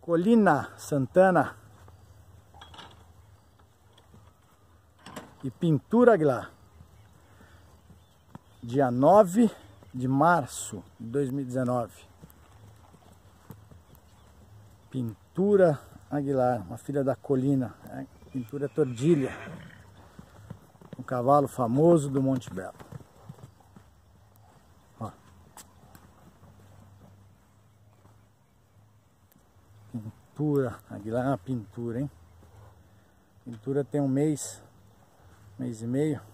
Colina Santana e Pintura Aguilar, dia 9 de março de 2019. Pintura Aguilar, uma filha da Colina, Pintura Tordilha, um cavalo famoso do Monte Belo. Ó. Pintura Aguilar é uma pintura, hein? Pintura tem um mês e meio.